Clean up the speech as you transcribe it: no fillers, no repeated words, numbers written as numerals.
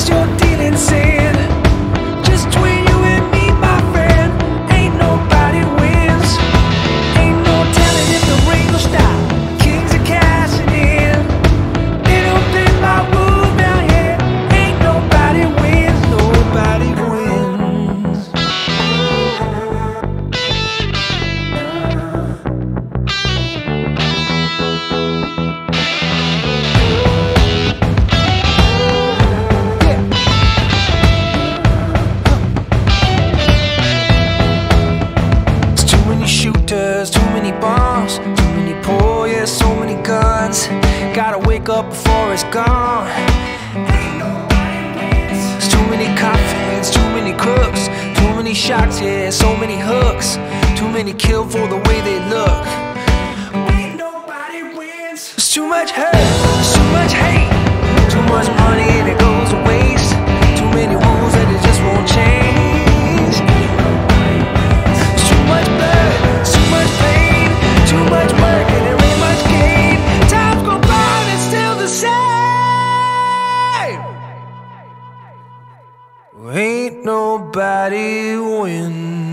least you're dealing sin. Just between you and me, my friend, ain't nobody wins. Ain't no telling if the rain will stop. Kings are cashing in. They don't play my move now, yeah. Ain't nobody wins, nobody wins. There's too many shooters, too many bombs, too many poor, yeah, so many guns. Gotta wake up before it's gone. Ain't nobody wins. There's too many coffins, too many crooks, too many shots, yeah, so many hooks. Too many kill for the way they look. Ain't nobody wins. There's too much hurt, there's too much hate, too much money and it goes to waste. Too many wounds and it just won't change. There's too much blood, too much pain, too much work and there ain't much gain. Times go by and it's still the same. Ain't nobody wins.